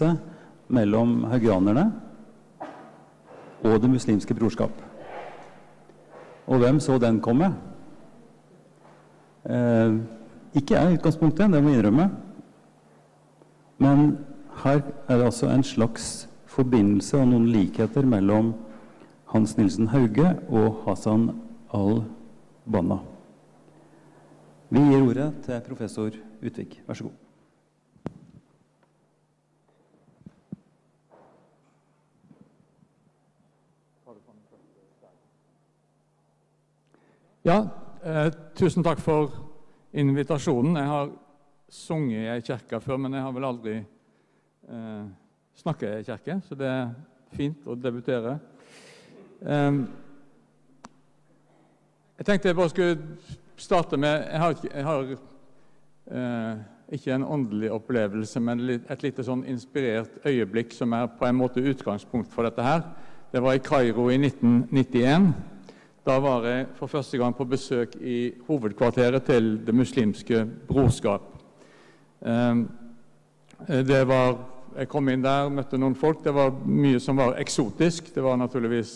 forbindelse mellom haugianerne og det muslimske brorskap. Og hvem så den komme? Ikke jeg i utgangspunktet, det må jeg innrømme. Men her er det altså en slags forbindelse og noen likheter mellom Hans Nilsen Hauge og Hassan al-Banna. Vi gir ordet til professor Utvik. Vær så god. Ja, tusen takk for invitasjonen. Jeg har sunget i en kirke før, men jeg har vel aldri snakket i en kirke, så det er fint å debutere. Jeg tenkte jeg bare skulle starte med, jeg har ikke en åndelig opplevelse, men et lite sånn inspirert øyeblikk som er på en måte utgangspunkt for dette her. Det var i Kairo i 1991. Da var jeg for første gang på besøk i hovedkvarteret til det muslimske brorskap. Jeg kom inn der, møtte noen folk. Det var mye som var eksotisk. Det var naturligvis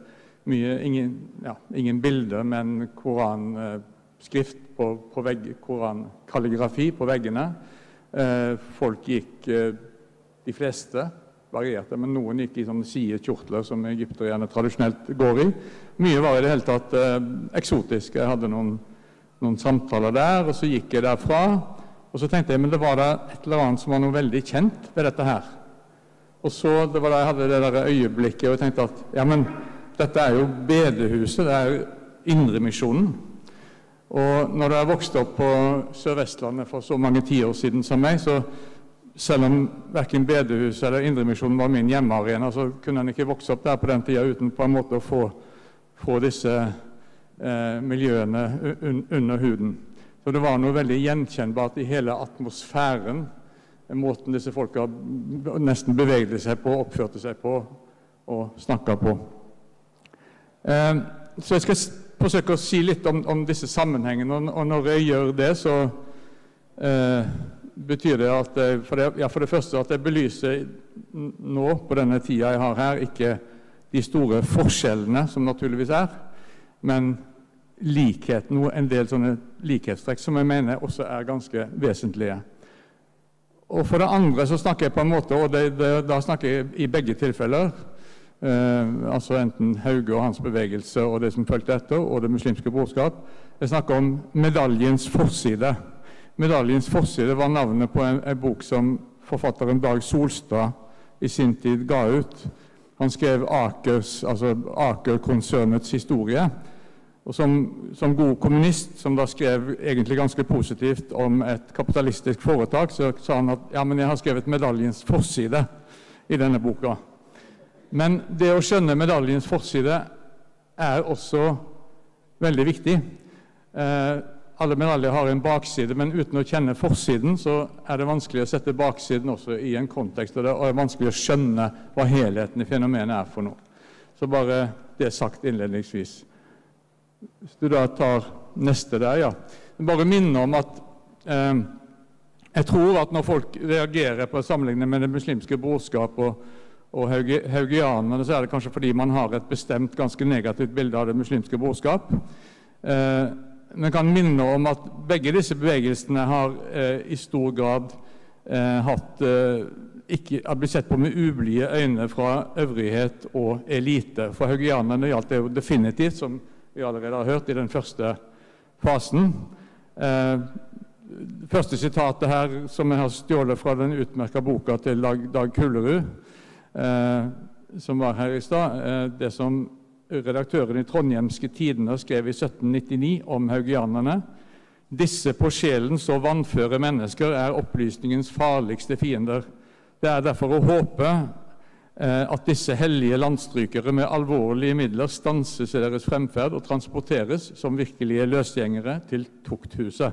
ingen bilder, men koranskrift på vegg, korankalligrafi på veggene. Folk gikk, de fleste varierte, men noen gikk i sånne sidekjortler som egypterne tradisjonelt går i. Mye var i det hele tatt eksotisk. Jeg hadde noen samtaler der, og så gikk jeg derfra. Og så tenkte jeg, men det var da et eller annet som var noe veldig kjent ved dette her. Og så, det var da jeg hadde det der øyeblikket, og jeg tenkte at, ja, men dette er jo bedehuset, det er Indremisjonen. Og når jeg vokste opp på Sør-Vestlandet for så mange tiår siden som meg, så selv om hverken bedehuset eller Indremisjonen var min hjemmearena, så kunne han ikke vokse opp der på den tiden uten på en måte å få disse miljøene under huden. Så det var noe veldig gjenkjennbart i hele atmosfæren, måten disse folka nesten bevegde seg på, oppførte seg på og snakket på. Så jeg skal forsøke å si litt om disse sammenhengene, og når jeg gjør det, så betyr det at for det første at jeg belyser nå, på denne tida jeg har her, ikke de store forskjellene som naturligvis er, men likheten, en del sånne likhetstrekk som jeg mener også er ganske vesentlige. Og for det andre så snakker jeg på en måte, og da snakker jeg i begge tilfeller, altså enten Hauge og hans bevegelse og det som følte etter, og det muslimske brorskap. Jeg snakker om medaljens forside. Medaljens forside var navnet på en bok som forfatteren Dag Solstad i sin tid ga ut. Han skrev Aker-konsernets historie, og som god kommunist, som da skrev egentlig ganske positivt om et kapitalistisk foretak, så sa han at ja, men jeg har skrevet medaljens forside i denne boka. Men det å skjønne medaljens forside er også veldig viktig. Alle medaljer har en bakside, men uten å kjenne forsiden så er det vanskelig å sette baksiden også i en kontekst, og det er vanskelig å skjønne hva helheten i fenomenet er for noe. Så bare det sagt innledningsvis. Hvis du da tar neste der, ja. Bare minne om at jeg tror at når folk reagerer på sammenligning med det muslimske brorskap og haugianerne, så er det kanskje fordi man har et bestemt, ganske negativt bilde av det muslimske brorskap. Men kan minne om at begge disse bevegelsene har i stor grad blitt sett på med ublide øyne fra øvrighet og elite. For haugianerne gjaldt det jo definitivt, som vi allerede har hørt i den første fasen. Første sitatet her, som jeg har stjålet fra den utmerkede boka til Dag Kullerud, som var her i stad, det som redaktøren i Trondhjemske Tidene skrev i 1799 om haugianerne. Disse på sjelen så vannføre mennesker er opplysningens farligste fiender. Det er derfor å håpe at disse hellige landstrykere med alvorlige midler stanses i deres fremferd og transporteres som virkelige løsgjengere til tukthuset.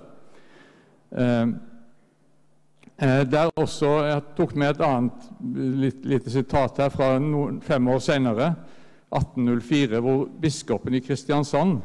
Der også, jeg tok med et annet lite sitat her fra 5 år senere, 1804, hvor biskopen i Kristiansand,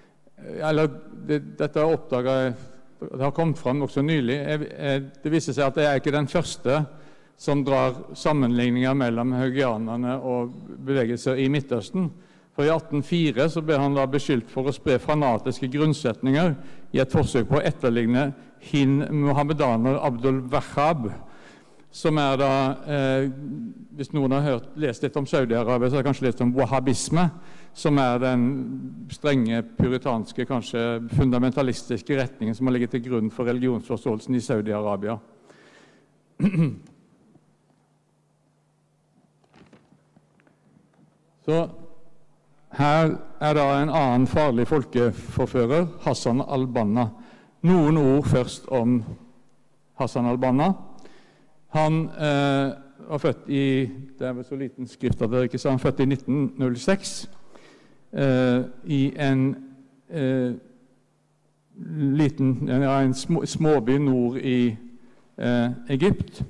dette oppdaget jeg, det har kommet fram også nylig, det viser seg at jeg er ikke den første som drar sammenligninger mellom haugianerne og bevegelser i Midtøsten. For i 1804 så ble han da beskyldt for å spre fanatiske grunnsetninger i et forsøk på å etterligne Mohammedaner Abdul Wahhab, som da, hvis noen har lest litt om Saudi-Arabia, så har jeg kanskje lest om wahhabisme, som den strenge, puritanske, kanskje fundamentalistiske retningen som har ligget til grunn for religionsforståelsen i Saudi-Arabia. Så her da en annen farlig folkeforfører, Hassan al-Banna. Noen ord først om Hassan al-Banna. Han var født i, det vel så liten skrift at det ikke sa, han født i 1906 i en småby nord i Egypt.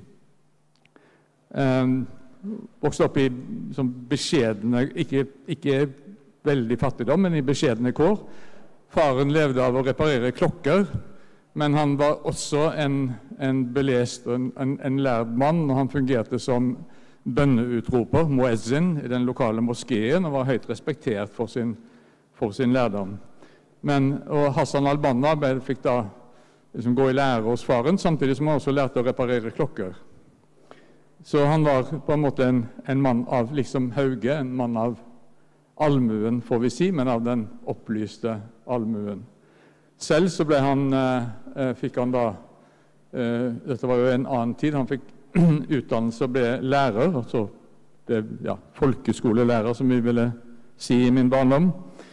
Vokste opp i beskjedne, ikke veldig fattigdom, men i beskjedne kår. Faren levde av å reparere klokker, men han var også en belest og en lærd mann, og han fungerte som bønneutroper, muezzin, i den lokale moskeen, og var høyt respektert for sin lærdom. Og Hassan al-Banna fikk da gå i lære hos faren, samtidig som han også lærte å reparere klokker. Så han var på en måte en mann av liksom Hauge, en mann av allmuen, får vi si, men av den opplyste allmuen. Selv så fikk han da, dette var jo en annen tid, han fikk utdannelse og ble lærer, altså folkeskolelærer, som vi ville si i min barndom.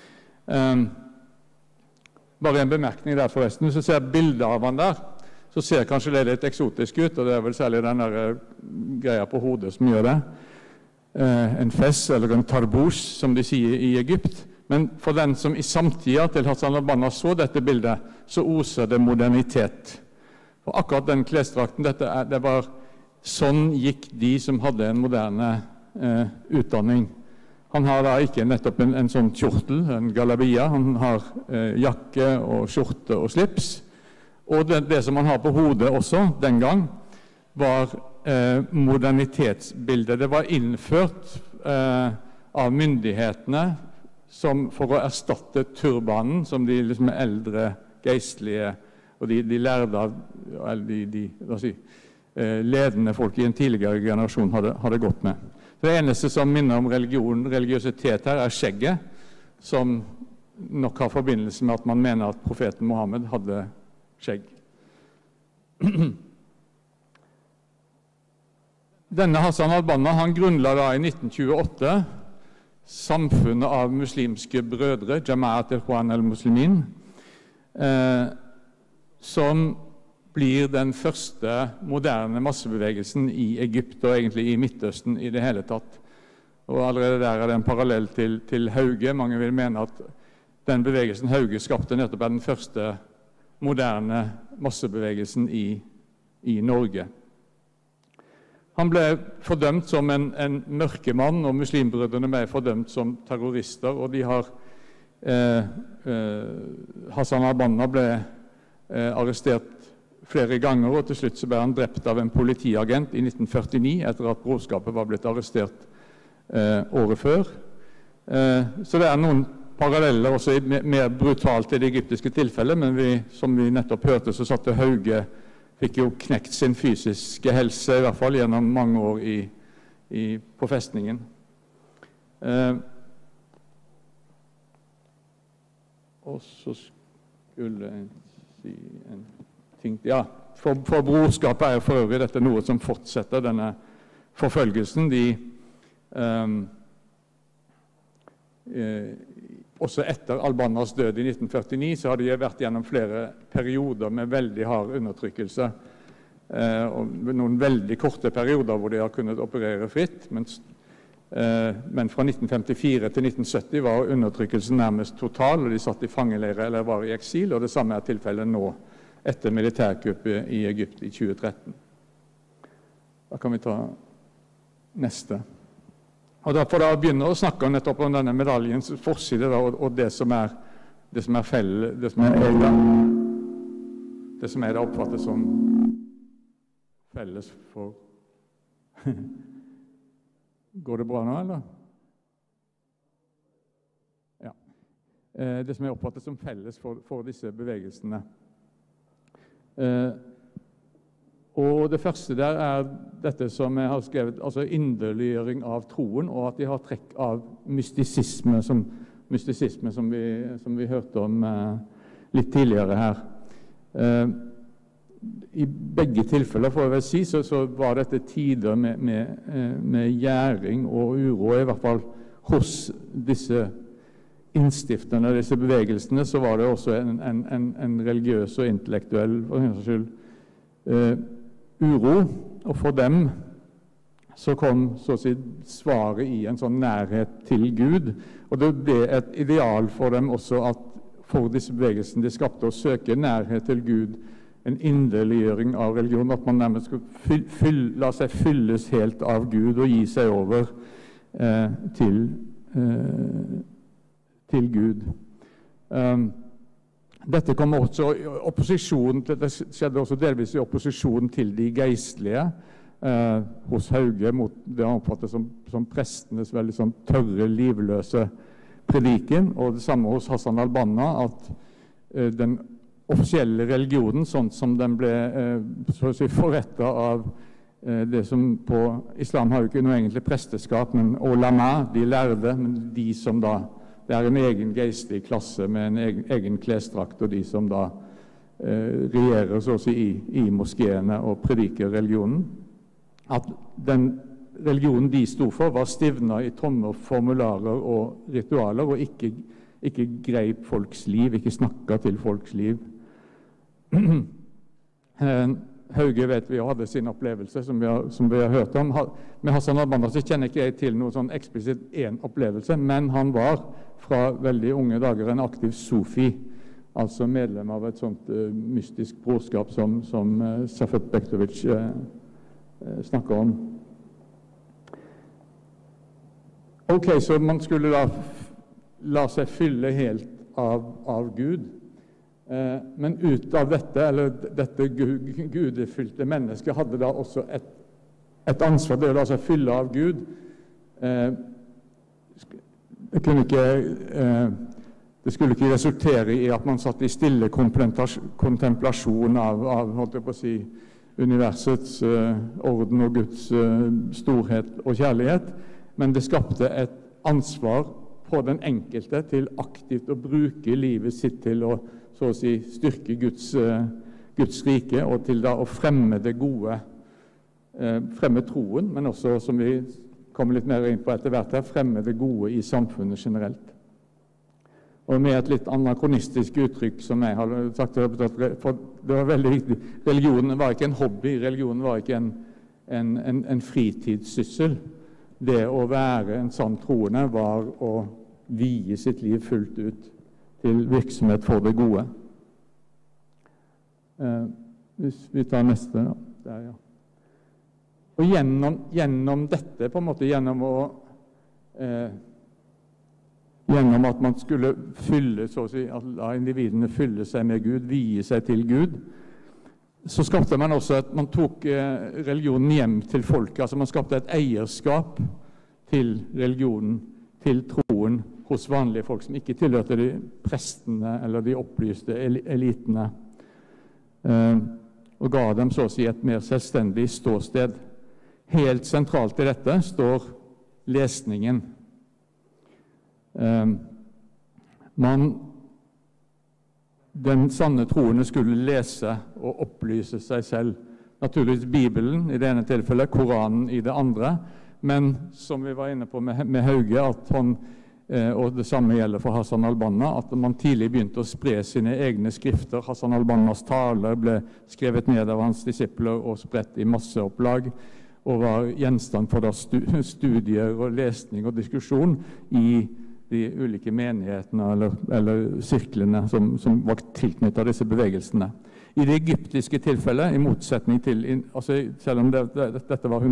Bare en bemerkning der forresten, hvis du ser bildet av han der, så ser kanskje det litt eksotisk ut, og det vel særlig den der greia på hodet som gjør det. En fess, eller en tarbouche, som de sier i Egypt. Men for den som i samtida til Hassan al-Banna så dette bildet, så oser det modernitet. For akkurat den klesdrakten, det var sånn gikk de som hadde en moderne utdanning. Han har da ikke nettopp en sånn kjortel, en galabia, han har jakke og skjorte og slips. Og det som han har på hodet også den gang, var modernitetsbildet. Det var innført av myndighetene for å erstatte turbanen, som de liksom eldre geistlige og de lærde av ledende folk i en tidligere generasjon hadde gått med. Det eneste som minner om religiøsitet her, skjegget, som nok har forbindelse med at man mener at profeten Mohammed hadde skjegg. Denne Hassan al-Banna, han grunnla da i 1928 samfunnet av muslimske brødre, Jama'at al-Ikhwan al-Muslimin, som blir den første moderne massebevegelsen i Egypt og egentlig i Midtøsten i det hele tatt. Og allerede der det en parallell til Hauge. Mange vil mene at den bevegelsen Hauge skapte nettopp den første moderne massebevegelsen i Norge. Han ble fordømt som en mørkemann, og muslimbrødrene ble fordømt som terrorister, og Hassan al-Banna ble arrestert flere ganger, og til slutt så ble han drept av en politiagent i 1949, etter at brorskapet var blitt arrestert året før. Så det noen paralleller også mer brutalt i det egyptiske tilfellet, men som vi nettopp hørte, så satte Hauge, fikk jo knekt sin fysiske helse, i hvert fall gjennom mange år på festningen. Og så skulle jeg si en ting, ja, for brorskapet for øvrig dette noe som fortsetter denne forfølgelsen. Også etter al-Bannas død i 1949 så har de vært gjennom flere perioder med veldig hard undertrykkelse. Og noen veldig korte perioder hvor de har kunnet operere fritt, men fra 1954 til 1970 var undertrykkelsen nærmest total, og de satt i fangeleirer eller var i eksil, og det samme tilfellet nå etter militærkuppet i Egypt i 2013. Da kan vi ta neste. Og da får jeg begynne å snakke nettopp om denne medaljens forside og det som oppfattes som felles for Går det bra nå, eller? Ja. Det som jeg oppfatter som felles for disse bevegelsene. Og det første der dette som jeg har skrevet, altså inderliggjøring av troen, og at de har trekk av mystisisme som vi hørte om litt tidligere her. I begge tilfeller, får jeg vel si, så var dette tider med gjæring og uro, i hvert fall hos disse innstifterne, disse bevegelsene, så var det også en religiøs og intellektuell, for en skyld, uro, og for dem så kom så å si svaret i en sånn nærhet til Gud, og det ble et ideal for dem også at for disse bevegelsene de skapte å søke nærhet til Gud, en inderliggjøring av religion, at man nærmest skulle la seg fylles helt av Gud og gi seg over til Gud. Dette kom også det skjedde også delvis i opposisjon til de geistlige hos Hauge mot det han oppfattet som prestenes veldig sånn tørre, livløse prediken, og det samme hos Hassan al-Banna, at den offisielle religionen, sånn som den ble så å si forrettet av det som på islam har jo ikke noe egentlig presteskap, men ulama, de lærde, men de som da det en egen geistlig klasse med en egen klesdrakt, og de som da regjerer så å si i moskeene og prediker religionen. At den religionen de stod for var stivnet i tomme formularer og ritualer, og ikke greip folks liv, ikke snakket til folks liv. Hauge vet vi hadde sin opplevelse, som vi har hørt om. Med Hassan al-Banna så kjenner ikke jeg til noe sånn eksplisitt en opplevelse, men han var fra veldig unge dager en aktiv sufi, altså medlem av et sånt mystisk brorskap som Safet Bektovic snakker om. Ok, så man skulle da la seg fylle helt av Gud. Men ut av dette gudefylte mennesket hadde da også et ansvar, det å la seg fylle av Gud. Det skulle ikke resultere i at man satt i stille kontemplasjon av holdt jeg på å si, universets orden og Guds storhet og kjærlighet, men det skapte et ansvar på den enkelte til aktivt å bruke livet sitt til å så å si styrke Guds rike, og til da å fremme det gode, fremme troen, men også, som vi kommer litt mer inn på etter hvert her, fremme det gode i samfunnet generelt. Og med et litt anakronistisk uttrykk som jeg har sagt, for det var veldig viktig, religionen var ikke en hobby, religionen var ikke en fritidssyssel. Det å være en sann troende var å vie sitt liv fullt ut til virksomhet for det gode. Hvis vi tar neste da. Der, ja. Og gjennom dette, på en måte gjennom at man skulle fylle, så å si, at la individene fylle seg med Gud, vie seg til Gud, så skapte man også at man tok religionen hjem til folket, altså man skapte et eierskap til religionen, til troen, hos vanlige folk som ikke tilhørte de prestene eller de opplyste elitene, og ga dem så å si et mer selvstendig ståsted. Helt sentralt i dette står lesningen. Den sanne troende skulle lese og opplyse seg selv. Naturligvis Bibelen i det ene tilfellet, Koranen i det andre, men som vi var inne på med Hauge, at og det samme gjelder for Hassan al-Banna, at man tidlig begynte å spre sine egne skrifter. Hassan al-Bannas taler ble skrevet ned av hans disipler og spredt i masseopplag, og var gjenstand for studier og lesning og diskusjon i de ulike menighetene eller sirklene som var tilknyttet disse bevegelsene. I det egyptiske tilfellet, i motsetning til, altså selv om dette var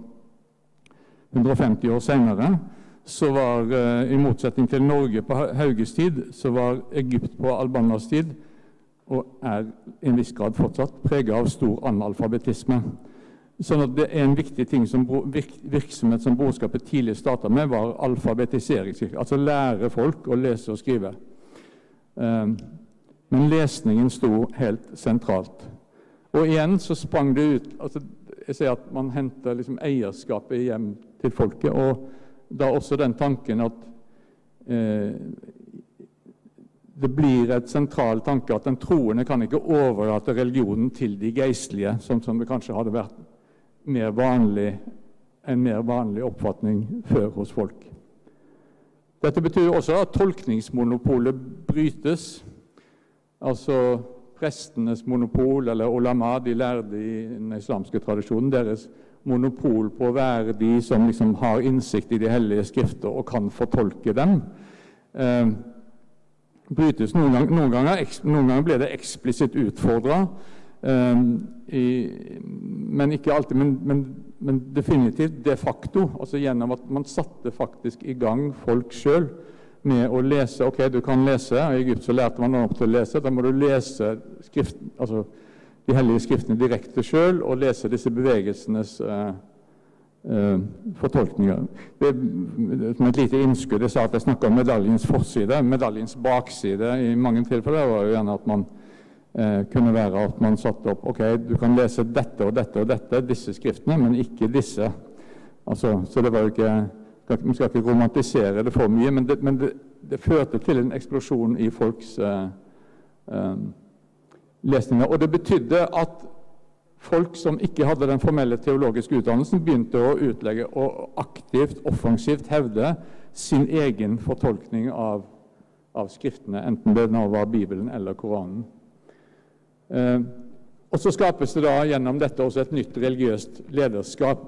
150 år senere, så var, i motsetning til Norge på Hauges tid, så var Egypt på al-Bannas tid, og i en viss grad fortsatt, preget av stor analfabetisme. Sånn at det en viktig ting som virksomhet som Brorskapet tidlig startet med, var alfabetisering, altså lære folk å lese og skrive. Men lesningen sto helt sentralt. Og igjen så sprang det ut, altså jeg sier at man henter liksom eierskapet hjem til folket, og da også den tanken at det blir et sentral tanke at den troende kan ikke overlate religionen til de geistlige, som det kanskje hadde vært en mer vanlig oppfatning før hos folk. Dette betyr også at tolkningsmonopolet brytes, altså prestenes monopol, eller ulama, de lærde i den islamske tradisjonen, deres monopol på å være de som liksom har innsikt i de hellige skrifter og kan fortolke dem, brytes noen ganger ble det eksplisitt utfordret, men ikke alltid, men definitivt de facto, altså gjennom at man satte faktisk i gang folk selv med å lese. Ok, du kan lese, og i Egypt så lærte man opp til å lese, da må du lese altså de hellige skriftene direkte selv, og lese disse bevegelsenes fortolkninger. Som et lite innskudd, jeg sa at jeg snakket om medaljens forside, medaljens bakside i mange tilfeller var jo gjerne at man kunne være at man satte opp, ok, du kan lese dette og dette og dette, disse skriftene, men ikke disse. Altså, så det var jo ikke, man skal ikke romantisere det for mye, men det førte til en eksplosjon i folks lesninger. Og det betydde at folk som ikke hadde den formelle teologiske utdannelsen, begynte å utlegge og aktivt, offensivt hevde sin egen fortolkning av skriftene, enten det nå var Bibelen eller Koranen. Og så skapes det da gjennom dette også et nytt religiøst lederskap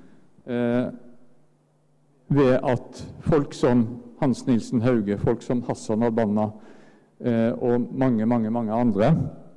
ved at folk som Hans Nielsen Hauge, folk som Hassan al-Banna og mange andre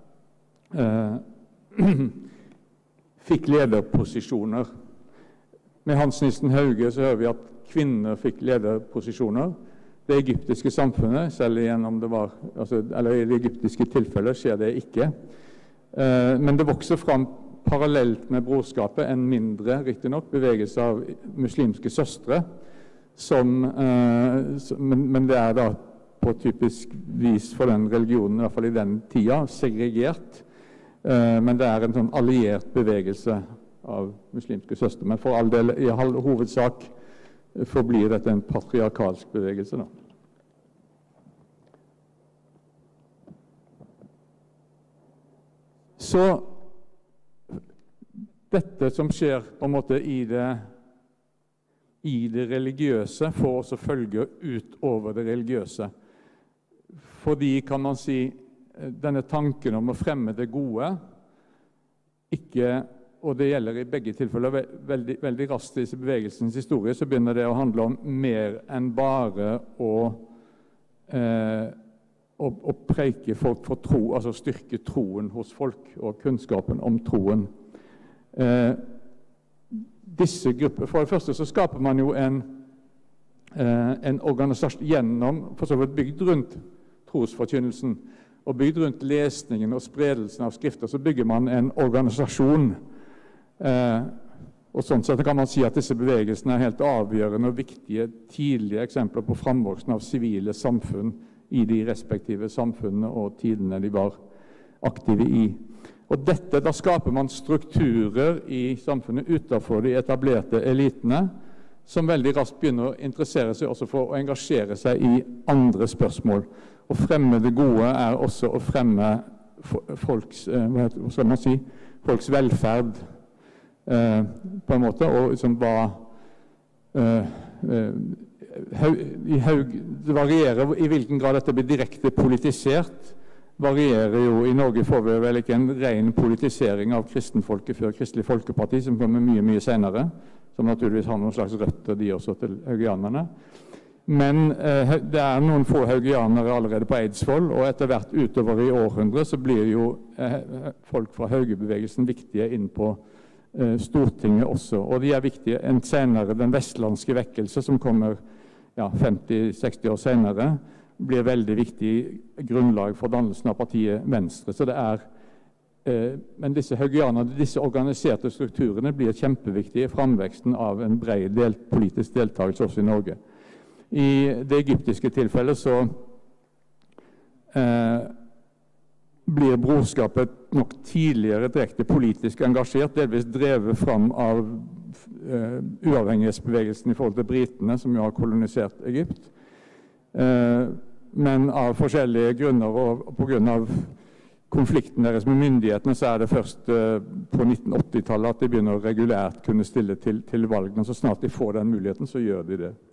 fikk lederposisjoner. Med Hans Nielsen Hauge så hører vi at kvinner fikk lederposisjoner. Det egyptiske samfunnet, selv gjennom det var, eller i det egyptiske tilfellet skjer det ikke. Men det vokser fram parallelt med Brorskapet en mindre, riktig nok, bevegelse av muslimske søstre, men det er da på typisk vis for den religionen, i hvert fall i den tida, segregert. Men det er en sånn alliert bevegelse av muslimske søstre. Men for all del, i hovedsak, forblir dette en patriarkalsk bevegelse da. Så dette som skjer på en måte i det religiøse får også følger utover det religiøse. Fordi, kan man si, denne tanken om å fremme det gode, ikke, og det gjelder i begge tilfeller, veldig raskt i bevegelsens historie, så begynner det å handle om mer enn bare å preike folk for tro, altså styrke troen hos folk og kunnskapen om troen. Disse grupper, for det første så skaper man jo en organisasjon gjennom, for så vidt bygd rundt trosforkynnelsen, og bygd rundt lesningen og spredelsen av skrifter, så bygger man en organisasjon. Og sånn sett kan man si at disse bevegelsene er helt avgjørende og viktige tidlige eksempler på framvoksen av sivile samfunn i de respektive samfunnene og tidene de var aktive i. Og dette, da skaper man strukturer i samfunnet utenfor de etablerte elitene, som veldig raskt begynner å interessere seg også for å engasjere seg i andre spørsmål. Å fremme det gode er også å fremme folks, hva skal man si, folks velferd på en måte, og liksom det varierer i hvilken grad dette blir direkte politisert, varierer jo. I Norge får vi vel ikke en ren politisering av kristenfolket før Kristelig Folkeparti, som kommer mye senere, som naturligvis har noen slags røtter de også til haugianerne. Men det er noen få haugianere allerede på Eidsvoll, og etter hvert utover i århundre så blir jo folk fra haugebevegelsen viktige inn på Stortinget også, og de er viktige enn senere. Den vestlandske vekkelse som kommer 50-60 år senere, blir veldig viktig grunnlag for dannelsen av partiet Venstre. Så det er Men disse haugianerne, disse organiserte strukturene blir kjempeviktige i framveksten av en bred politisk deltakelse også i Norge. I det egyptiske tilfellet så blir brorskapet nok tidligere direkte politisk engasjert, delvis drevet fram av uavhengighetsbevegelsen i forhold til britene, som jo har kolonisert Egypt. Men av forskjellige grunner og på grunn av konflikten deres med myndighetene, så det først på 1980-tallet at de begynner å regulært kunne stille til valgene. Så snart de får den muligheten, så gjør de det.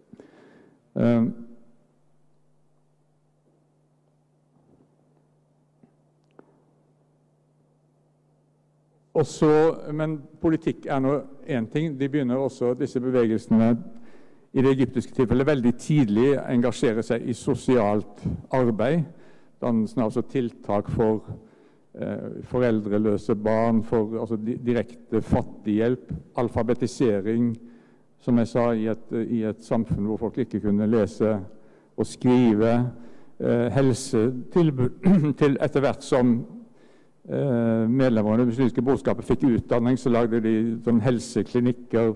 Men politikk nå en ting. De begynner også, disse bevegelsene, i det egyptiske tilfellet, veldig tidlig å engasjere seg i sosialt arbeid. Dannelsen altså tiltak for foreldreløse barn, for altså direkte fattighjelp, alfabetisering, som jeg sa, i et samfunn hvor folk ikke kunne lese og skrive, helsetilbud til etter hvert som medlemmer av det muslimske brorskapet fikk utdanning, så lagde de sånn helseklinikker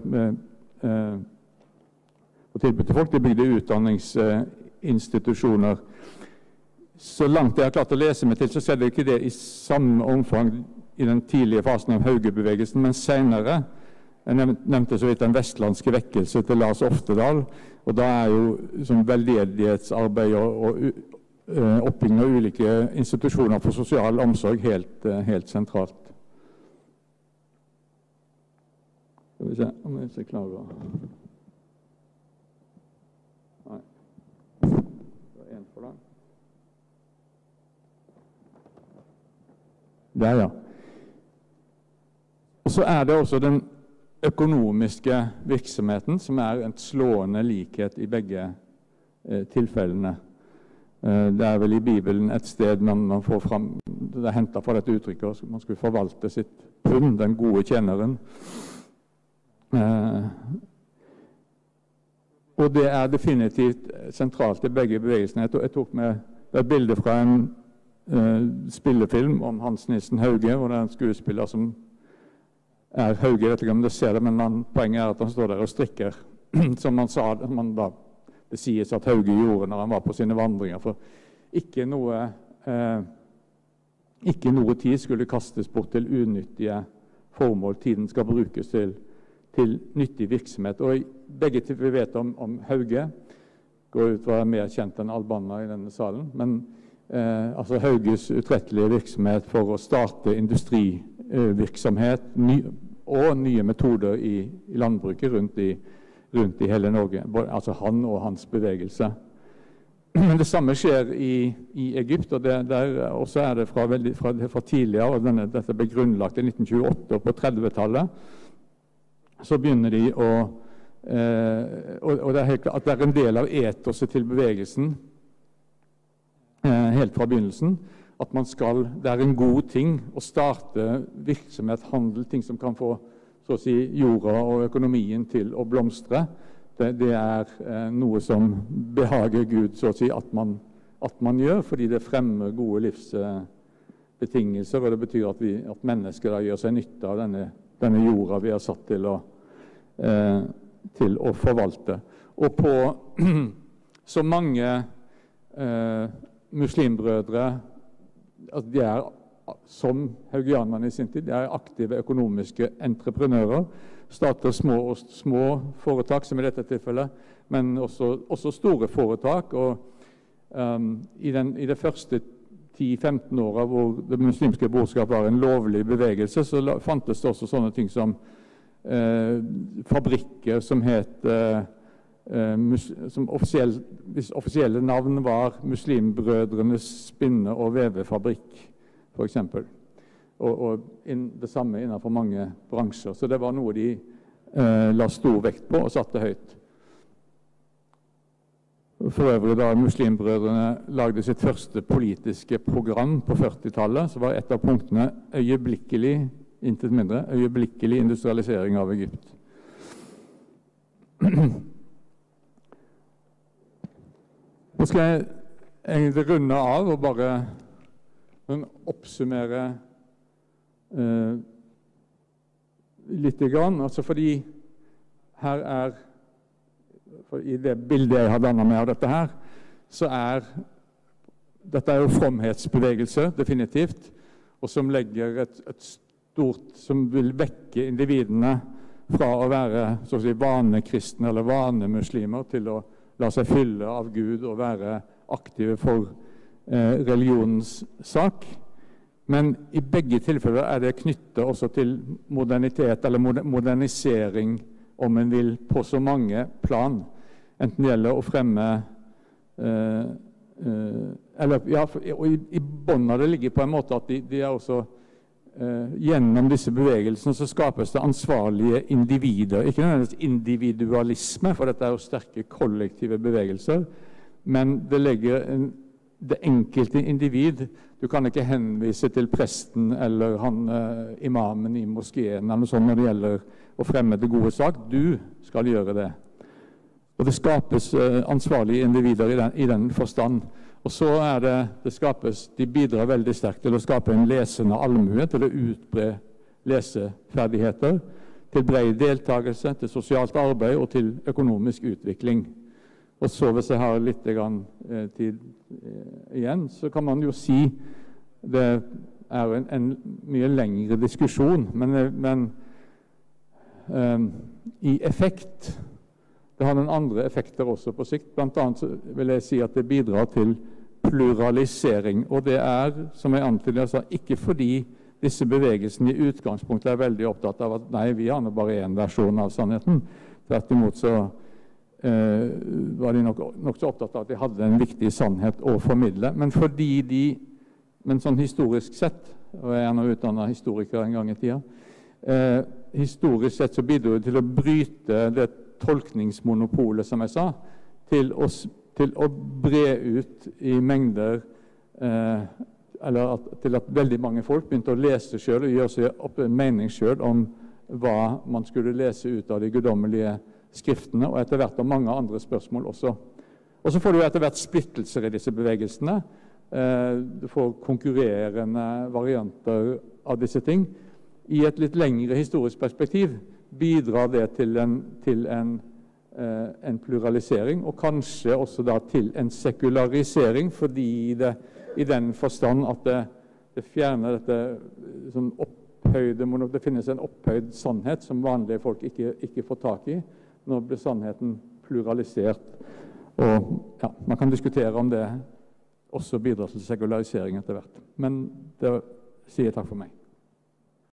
og tilbud til folk. De bygde utdanningsinstitusjoner. Så langt jeg har klart å lese meg til, så skjedde ikke det i samme omfang i den tidlige fasen av Hauge-bevegelsen, men senere, jeg nevnte så vidt den vestlandske vekkelse til Lars Oftedal, og da jo som veldedighetsarbeid og oppbygging av ulike institusjoner for sosial omsorg helt sentralt. Skal vi se om jeg ikke klarer Nei. Det en for langt. Der, ja. Og så det også den økonomiske virksomheten, som en slående likhet i begge tilfellene. Det vel i Bibelen et sted man får fram, det hentet fra dette uttrykket, man skulle forvalte sitt pund, den gode tjeneren. Og det definitivt sentralt i begge bevegelsene. Jeg tok med et bilde fra en spillefilm om Hans Nielsen Hauge, hvor det en skuespiller som Hauge, jeg vet ikke om dere ser det, men poenget at han står der og strikker, som han sa, det sies at Hauge gjorde når han var på sine vandringer, for ikke noe tid skulle kastes bort til unyttige formål. Tiden skal brukes til nyttig virksomhet. Og begge vi vet om Hauge, går ut fra mer kjent enn Al-Banna i denne salen, men altså Hauges utrettelige virksomhet for å starte industrivirksomhet og nye metoder i landbruket rundt i hele Norge, altså han og hans bevegelse. Men det samme skjer i Egypt, og der også det fra tidligere, og dette ble grunnlagt i 1928 og på 30-tallet, så begynner de og det helt klart at det en del av etoset til bevegelsen, helt fra begynnelsen, at det en god ting å starte virksomhet, handel, ting som kan få så å si, jorda og økonomien til å blomstre. Det noe som behager Gud, så å si, at man gjør, fordi det fremmer gode livsbetingelser, og det betyr at mennesker da gjør seg nytte av denne jorda vi har satt til å forvalte. Og på så mange muslimbrødre, at de som haugianerne i sin tid, de aktive økonomiske entreprenører, starter små foretak, som i dette tilfellet, men også store foretak. Og i det første 10-15 årene hvor det muslimske brorskap var en lovlig bevegelse, så fantes det også sånne ting som fabrikker som het hvis offisielle navn var Muslimbrødrenes spinne- og vevefabrikk, for eksempel. Og det samme innenfor mange bransjer. Så det var noe de la stor vekt på og satte høyt. For øvrig da Muslimbrødrene lagde sitt første politiske program på 40-tallet, så var et av punktene intet mindre, øyeblikkelig industrialisering av Egypt. Nå skal jeg egentlig runde av og bare oppsummere lite grann, altså fordi her i det bildet jeg har dannet meg av dette her, så dette jo fromhetsbevegelse, definitivt, og som legger et stort, som vil vekke individene fra å være så å si, vanekristne eller vanemuslimer til å la seg fylle av Gud og være aktive for religionens sak. Men i begge tilfeller det knyttet også til modernitet eller modernisering, om en vil, på så mange plan. Enten det gjelder å fremme og i bunnen av det ligger på en måte at de også gjennom disse bevegelsene så skapes det ansvarlige individer. Ikke nødvendigvis individualisme, for dette jo sterke kollektive bevegelser, men det legger det enkelte individ. Du kan ikke henvise til presten eller imamen i moskeen eller noe sånt når det gjelder å fremme det gode sak. Du skal gjøre det. Og det skapes ansvarlige individer i den forstand. Og så det skapes, de bidrar veldig sterkt til å skape en lesende allmue, til å utbre leseferdigheter, til bred deltakelse, til sosialt arbeid og til økonomisk utvikling. Og så hvis jeg har litt tid igjen, så kan man jo si, det jo en mye lengre diskusjon, men i effekt, det har noen andre effekter også på sikt. Blant annet vil jeg si at det bidrar til pluralisering, og det som jeg antydet, ikke fordi disse bevegelsene i utgangspunktet veldig opptatt av at nei, vi har bare en versjon av sannheten. Tvert imot så var de nok så opptatt av at de hadde en viktig sannhet å formidle, men fordi men sånn historisk sett, og jeg nå utdannet historiker en gang i tida, historisk sett så bidrar det til å bryte det tolkningsmonopolet, som jeg sa, til å bre ut i mengder, eller til at veldig mange folk begynte å lese selv og gjøre seg opp en mening selv om hva man skulle lese ut av de guddommelige skriftene, og etter hvert av mange andre spørsmål også. Og så får du etter hvert splittelser i disse bevegelsene. Du får konkurrerende varianter av disse ting. I et litt lengre historisk perspektiv bidrar det til en pluralisering, og kanskje også da til en sekularisering, fordi det i den forstand at det fjerner dette sånn opphøyde, det finnes en opphøyd sannhet som vanlige folk ikke får tak i. Nå blir sannheten pluralisert, og ja, man kan diskutere om det også bidrar til sekularisering etter hvert. Men det sier takk for meg.